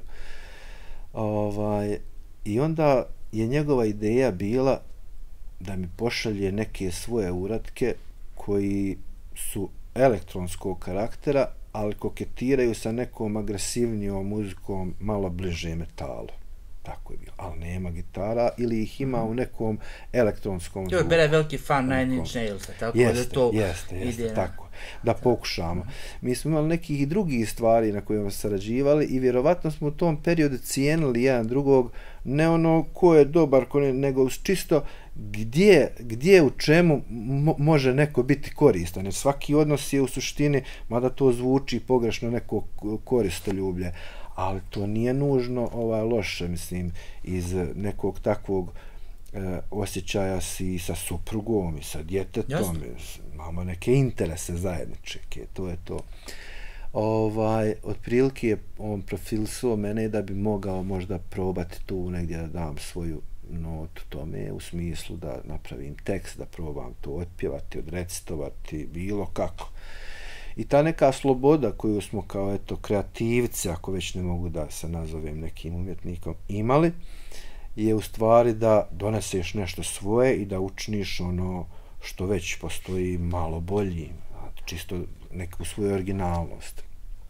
I onda je njegova ideja bila da mi pošalje neke svoje uratke koji su elektronskog karaktera, ali koketiraju sa nekom agresivnijom muzikom, malo bliže metalu. Tako je bilo. Ali nema gitara ili ih ima u nekom elektronskom zvuku. Bera je veliki fan Nine Inch Nailsa, tako da to jeste, tako. Da pokušamo. Mi smo imali nekih i drugih stvari na kojima smo sarađivali i vjerovatno smo u tom periodu cijenili jedan drugog, ne ono ko je dobar, nego čisto gdje u čemu može neko biti koristan. Jer svaki odnos je u suštini, mada to zvuči pogrešno, neko koristoljublje, ali to nije nužno loše, mislim, iz nekog takvog osjećaja si sa suprugom i sa djetetom, imamo neke interese zajedničke, to je to. Otprilike je on profilsuo mene da bi mogao možda probati tu negdje da dam svoju notu tome, u smislu da napravim tekst, da probam to otpjevati, odrecitovati, bilo kako. I ta neka sloboda koju smo kao kreativci, ako već ne mogu da se nazovem nekim umjetnikom, imali, je u stvari da doneseš nešto svoje i da učiniš ono što već postoji malo bolji, čisto neku svoju originalnost.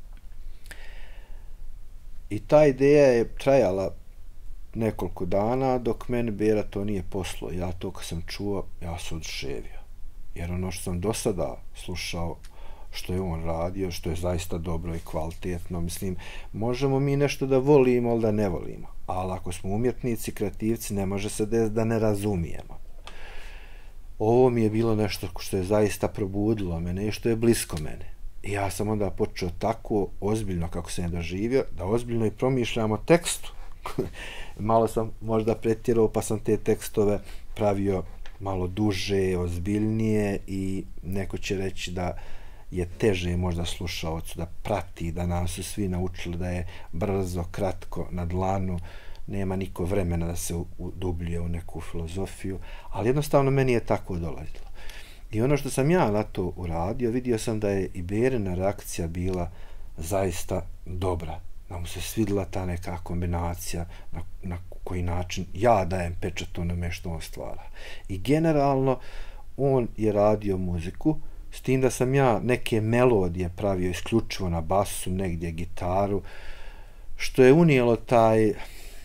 I ta ideja je trajala nekoliko dana dok meni Bera to nije poslo. Ja to kad sam čuo, ja sam oduševio. Jer ono što sam do sada slušao, što je on radio, što je zaista dobro i kvalitetno. Mislim, možemo mi nešto da volimo, ali da ne volimo. Ali ako smo umjetnici, kreativci, ne može se desiti da ne razumijemo. Ovo mi je bilo nešto što je zaista probudilo mene i što je blisko mene. I ja sam onda počeo tako ozbiljno, kako sam je doživio, da ozbiljno i promišljam o tekstu. Malo sam možda pretjerao, pa sam te tekstove pravio malo duže, ozbiljnije i neko će reći da je teže možda slušaocu da prati, da nas su svi naučili da je brzo, kratko, na dlanu, nema niko vremena da se udubljuje u neku filozofiju, ali jednostavno meni je tako dolazilo. I ono što sam ja na to uradio, vidio sam da je i Berina reakcija bila zaista dobra, da mu se svidila ta neka kombinacija na koji način ja dajem pečat onome što on stvara. I generalno on je radio muziku, s tim da sam ja neke melodije pravio isključivo na basu, negdje gitaru, što je unijelo taj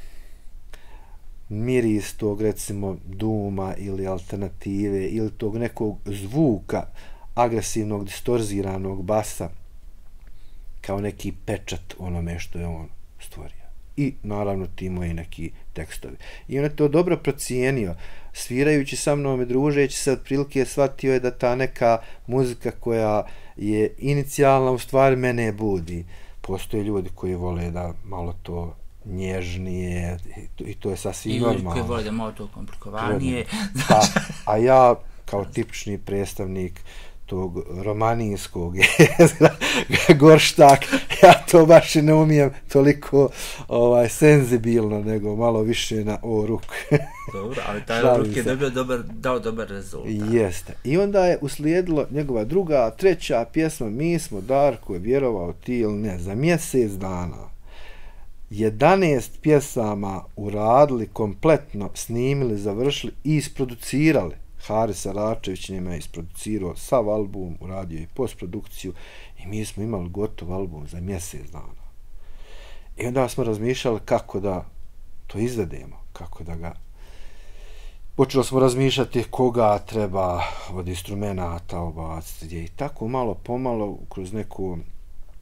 miris tog, recimo, duma ili alternative ili tog nekog zvuka agresivnog, distorziranog basa kao neki pečat onome što je on stvorio. I naravno ti moji neki tekstovi. I on je to dobro procijenio. Svirajući sa mnom i družeći se, otprilike shvatio je da ta neka muzika koja je inicijalna u stvari mene budi. Postoje ljudi koji vole da malo to nježnije i to je sasvim normalno. I ljudi koji vole da malo to komplikovanije. A ja kao tipični predstavnik tog romanijskog jezgra, gorštak, ja to baš ne umijem toliko senzibilno, nego malo više na ruk. Dobro, ali taj ruk je dao dobar rezultat. Jeste. I onda je uslijedilo njegova druga, treća pjesma, mi smo, Darko je vjerovao ti ili ne, za mjesec dana 11 pjesama uradili, kompletno snimili, završili i isproducirali. Haris Aračević njima je isproducirao sav album, uradio i postprodukciju i mi smo imali gotov album za mjesec dana. I onda smo razmišljali kako da to izvedemo, kako da ga... Počeli smo razmišljati koga treba od instrumenata obaciti i tako malo pomalo kroz neku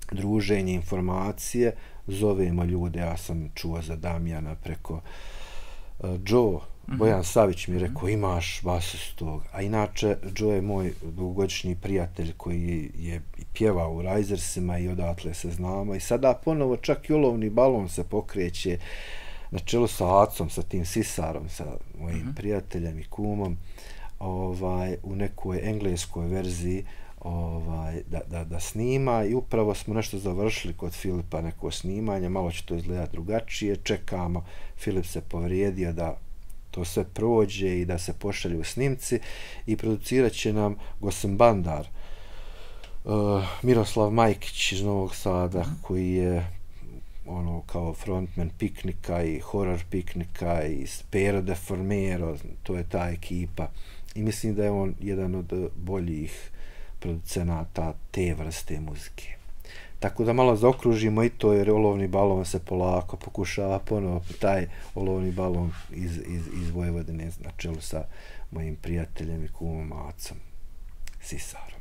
druženje, informacije, zovemo ljude. Ja sam čuo za Damjana preko Joe, Bojan Savić mi je rekao, imaš basu tog. A inače, Joe je moj dugogodišnji prijatelj koji je pjevao u Risersima i odatle se znamo. I sada ponovo čak i olovni balon se pokreće na čelu sa Acom, sa tim Sisarom, sa mojim prijateljem i kumom, u nekoj engleskoj verziji da snima i upravo smo nešto završili kod Filipa, neko snimanje, malo će to izgledati drugačije, čekamo, Filip se povrijedio da to sve prođe i da se pošalju snimci i producirat će nam Gosim Bandar, Miroslav Majkić iz Novog Sada, koji je kao frontman Piknika i Horror Piknika i Pero de Formero, to je ta ekipa i mislim da je on jedan od boljih producenata te vrste muzike. Tako da malo zaokružimo i to, jer olovni balon se polako pokušava ponovo taj olovni balon iz Vojvodine na čelu sa mojim prijateljem i kumom Acom Sisarom.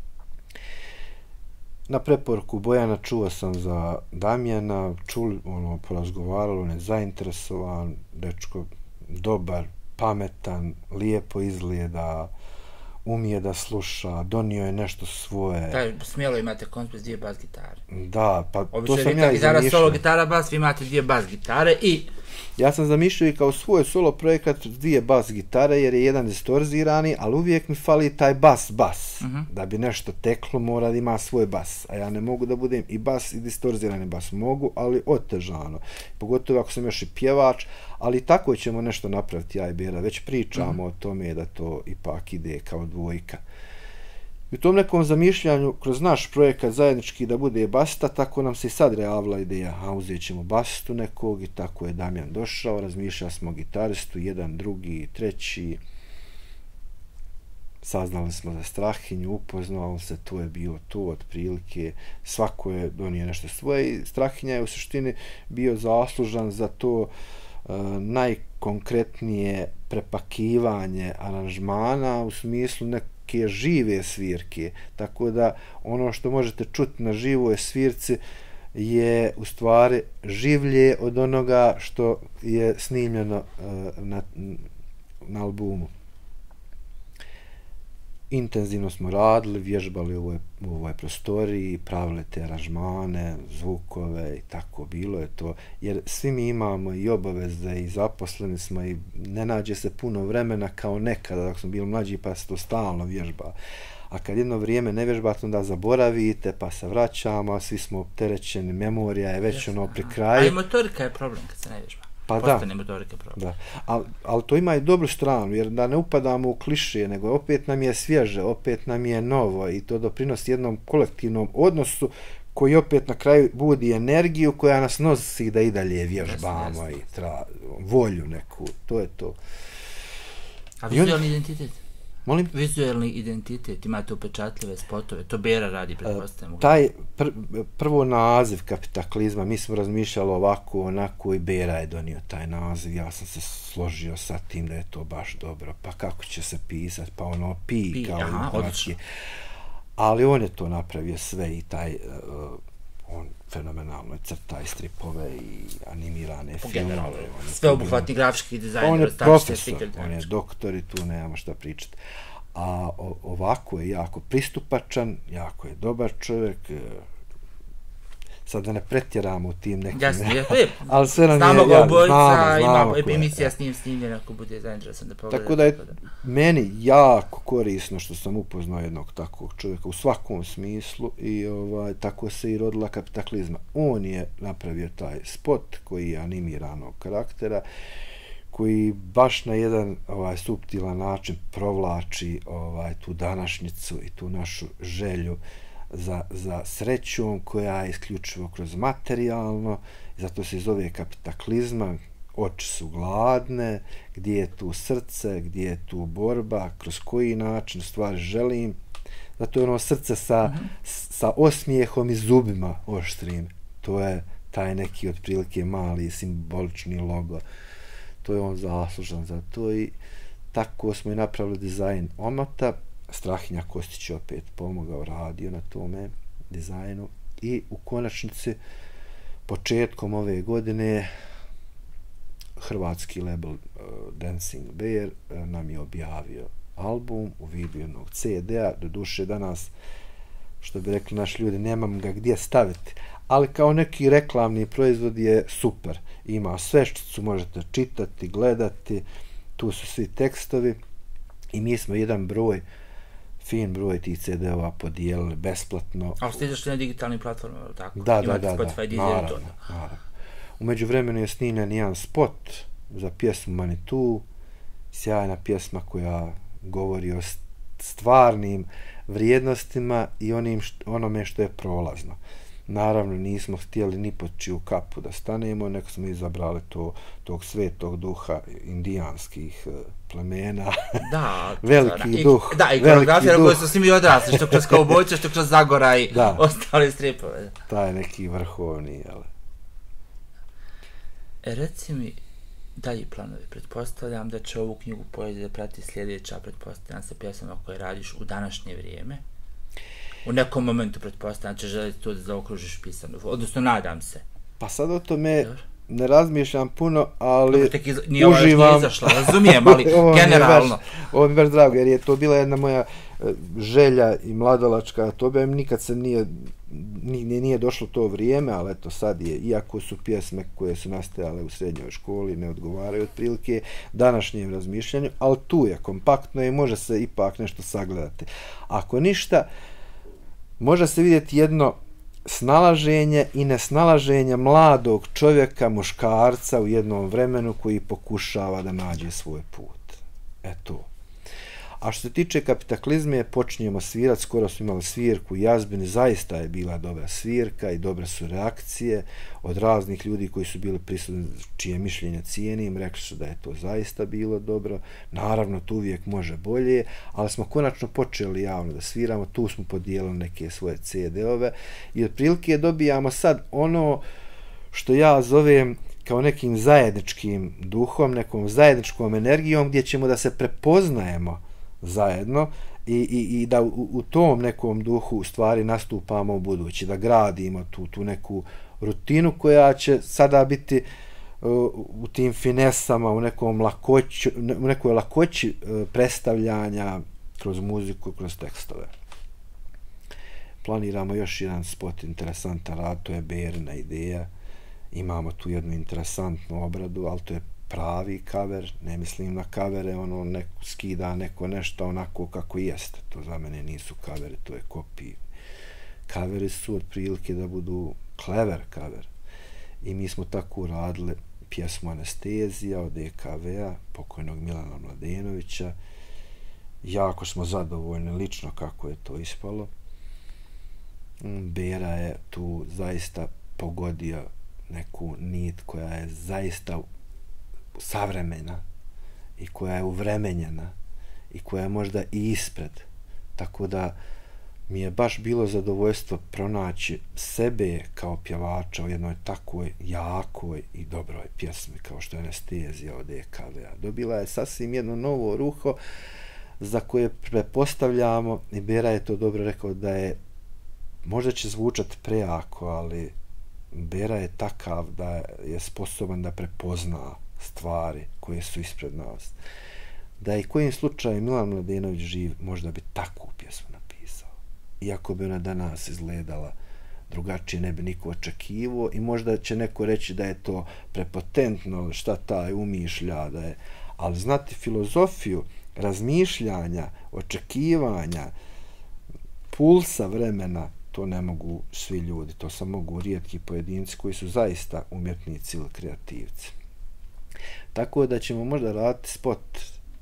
Na preporuku Bojana čuo sam za Damjana, porazgovaralo, on je zainteresovan, dečko dobar, pametan, lijepo izgleda, umije da sluša, donio je nešto svoje. Da, smjelo imate koncert s 2 bas gitare. Da, pa obično to sam ja i gitara, zamišljao. solo gitara, bas, vi imate 2 bas gitare i... Ja sam zamišljao i kao svoj solo projekat 2 bas gitare, jer je jedan distorzirani, ali uvijek mi fali taj bas. Da bi nešto teklo, mora da ima svoj bas. A ja ne mogu da budem i bas i distorzirani bas. Mogu, ali otežano. Pogotovo ako sam još i pjevač, ali tako ćemo nešto napraviti, ja i Bera. Već pričamo o tome da to ipak ide kao dvojka. I u tom nekom zamišljanju, kroz naš projekat zajednički da bude basista, tako nam se i sad javila ideja, uzet ćemo basistu nekog i tako je Damjan došao, razmišljali smo o gitaristu, jedan, drugi, treći, saznali smo za Strahinju, upoznao se, to je bio tu otprilike, svako je donio nešto svoje i Strahinja je u suštini bio zaslužan za to najkonkretnije prepakivanje aranžmana u smislu neke žive svirke, tako da ono što možete čuti na živoj svirci je u stvari življe od onoga što je snimljeno na albumu. Intenzivno smo radili, vježbali u ovoj prostoriji, pravili te aranžmane, zvukove i tako bilo je to, jer svi mi imamo i obaveze i zaposleni smo i ne nađe se puno vremena kao nekada dok smo bili mlađi pa se to stalno vježba. A kad jedno vrijeme ne vježbate, onda zaboravite pa se vraćamo, a svi smo opterećeni, memorija je već pri kraju. A i motorika je problem kad se ne vježba. Pa da, ali to ima i dobru stranu, jer da ne upadamo u klišije, nego opet nam je svježe, opet nam je novo i to doprinosi jednom kolektivnom odnosu koji opet na kraju budi energiju koja nas nosi da i dalje vježbamo i volju neku, to je to. A vizualni identitet? Molim? Vizualni identitet, imate upečatljive spotove, to Bera radi, pretpostavljamo. Taj prvo naziv Kapitaklizma, mi smo razmišljali ovako, onako i Bera je donio taj naziv, ja sam se složio sa tim da je to baš dobro, pa kako će se pisati, pa ono pi kao odlično. Ali on je to napravio sve i taj, on fenomenalno crta i stripove i animirane filmove. Sveobuhvatni grafički dizajner. On je profesor, on je doktor i tu nemamo šta pričati. A ovako je jako pristupačan, jako je dobar čovjek, sad da ne pretjeramo u tim nekim... Jasno, ali sve nam je... Znamo ga obojica, ima emisija s njim snimljena ako bude zainteresan da pogleda. Tako da je meni jako korisno što sam upoznao jednog takvog čovjeka u svakom smislu i tako se i rodila Kapitaklizma. On je napravio taj spot koji je animiranog karaktera, koji baš na jedan suptilan način provlači tu današnjicu i tu našu želju za srećom koja je isključivo kroz materijalno, zato se zove Kapitaklizma, oči su gladne, gdje je tu srce, gdje je tu borba, kroz koji način stvari želim, zato je ono srce sa osmijehom i zubima oštrim, to je taj neki otprilike mali simbolični logo, to je on zaslužan za to i tako smo i napravili dizajn omota. Strahinja Kostić je opet pomogao, radio na tome dizajnu i u konačnici početkom ove godine hrvatski label Dancing Bear nam je objavio album u vidu jednog CD-a, doduše danas, što bi rekli naši ljudi, nemam ga gdje staviti, ali kao neki reklamni proizvod je super. Ima sve što možete čitati, gledati, tu su svi tekstovi i mi smo jedan broj, fin broj tih CD-ova podijelili besplatno. A ste izašli na digitalnim platformama, tako? Da, Spotify, naravno. U međuvremenu je snimljen jedan spot za pjesmu Manitou, sjajna pjesma koja govori o stvarnim vrijednostima i onome što je prolazno. Naravno, nismo htjeli ni pod čiju kapu da stanemo, nego smo izabrali tog svetog duha indijanskih plemena. Da, veliki duh. Da, i koreografija na kojoj su svi mi odrasli, što kroz Kaubojče, što kroz Zagora i ostali stripove. Taj neki vrhovni, jel? Reci mi, dalji planovi, pretpostavljam da će ovu knjigu poezije prati sljedeća, pretpostavljam se pjesama koje radiš u današnje vrijeme. U nekom momentu, pretpostavljam, će želiti to da zaokružiš pisanu, odnosno nadam se. Pa sad o tome ne razmišljam puno, ali nije uživam. Nije izašla, razumijem, ali generalno. Ovo mi je baš drago, jer je to bila jedna moja želja i mladalačka, to bi nikad se nije došlo to vrijeme, ali eto sad je, iako su pjesme koje su nastajale u srednjoj školi, ne odgovaraju otprilike današnjem razmišljanju, ali tu je kompaktno i može se ipak nešto sagledati. Ako ništa, može se vidjeti jedno snalaženje i nesnalaženje mladog čovjeka, muškarca u jednom vremenu koji pokušava da nađe svoj put. Eto. A što se tiče Kapitaklizme, počinjemo svirati, skoro smo imali svirku u Jazbini, zaista je bila dobra svirka i dobre su reakcije od raznih ljudi koji su bili prisutni, čije mišljenje cijenim, rekli su da je to zaista bilo dobro. Naravno, tu uvijek može bolje, ali smo konačno počeli javno da sviramo, tu smo podijelili neke svoje CD-ove i otprilike dobijamo sad ono što ja zovem kao nekim zajedničkim duhom, nekom zajedničkom energijom gdje ćemo da se prepoznajemo zajedno i da u tom nekom duhu u stvari nastupamo u budući, da gradimo tu neku rutinu koja će sada biti u tim finesama, u nekoj lakoći predstavljanja kroz muziku, kroz tekstove. Planiramo još jedan spot, interesantan rad, to je Berina ideja. Imamo tu jednu interesantnu obradu, ali to je pravi cover, ne mislim na covere, skida neko nešto onako kako jeste. To za mene nisu coveri, to je kopije. Coveri su otprilike da budu clever cover. I mi smo tako uradili pjesmu Anestezija od EKV-a, pokojnog Milana Mladenovića. Jako smo zadovoljni lično kako je to ispalo. Bera je tu zaista pogodio neku nit koja je zaista savremena i koja je uvremenjena i koja je možda i ispred. Tako da mi je baš bilo zadovoljstvo pronaći sebe kao pjevača u jednoj takvoj jakoj i dobroj pjesmi kao što je Anestezija od EKV-a. Dobila je sasvim jedno novo ruho za koje prepostavljamo, i Bera je to dobro rekao, da je, možda će zvučati prejako, ali Bera je takav da je sposoban da prepozna stvari koje su ispred nas. Da i kojim slučaju Milan Mladenović živ, možda bi takvu pjesmu napisao. Iako bi ona danas izgledala drugačije, ne bi niko očekivao i možda će neko reći da je to prepotentno, šta taj umišlja, da je... Ali znati filozofiju razmišljanja, očekivanja, pulsa vremena, to ne mogu svi ljudi, to samo mogu rijetki pojedinci koji su zaista umjetnici ili kreativci. Tako da ćemo možda raditi spot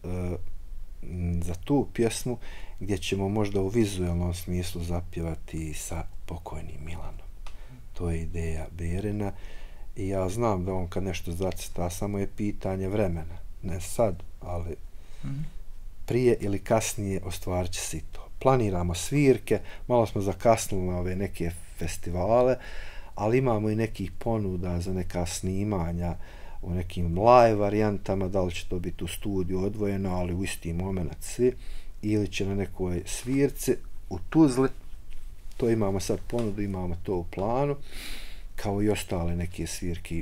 za tu pjesmu gdje ćemo možda u vizualnom smislu zapjevati sa pokojnim Milanom. To je ideja Berina i ja znam da on kad nešto zacita, samo je pitanje vremena. Ne sad, ali prije ili kasnije ostvarit će se to. Planiramo svirke, malo smo zakasnili na ove neke festivale, ali imamo i nekih ponuda za neka snimanja u nekim live varijantama, da li će to biti u studiju odvojeno, ali u isti moment svi, ili će na nekoj svirci u Tuzli to imamo sad ponudu, imamo to u planu, kao i ostale neke svirki.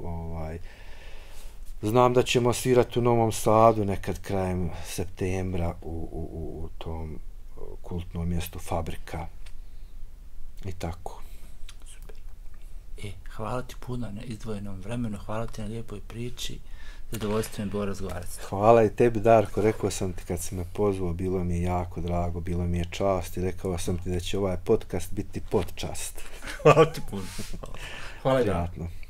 Znam da ćemo svirati u Novom Sadu nekad krajem septembra u tom kultnom mjestu Fabrika i tako. Super. Hvala ti puno na izdvojenom vremenu, hvala ti na lijepoj priči. Zadovoljstvo mi je bilo razgovarati. Hvala i tebi, Darko, rekao sam ti kad si me pozvao, bilo mi je jako drago, bilo mi je čast i rekao sam ti da će ovaj podcast biti podčast. Hvala ti puno. Hvala. Prijatno.